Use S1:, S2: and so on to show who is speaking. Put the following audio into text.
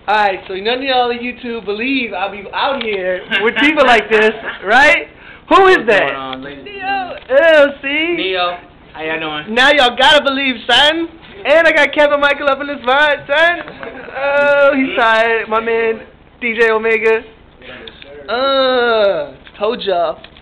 S1: Alright, so none of y'all on YouTube believe I'll be out here with people like this, right? Who is that? Neo. Oh, see?
S2: Neo. How y'all doing?
S1: Now y'all gotta believe, son. And I got Kevin Michael up in this spot, son. Oh, he's tired. My man, DJ Omega. Told y'all.